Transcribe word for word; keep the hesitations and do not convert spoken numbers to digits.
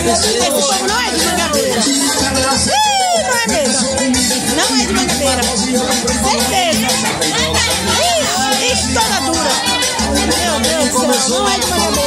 Esse povo não é de Mangabeira. Ih, não é mesmo. Não é de Mangabeira. Certeza. Ih, toda dura. Meu Deus do céu, não é de Mangabeira.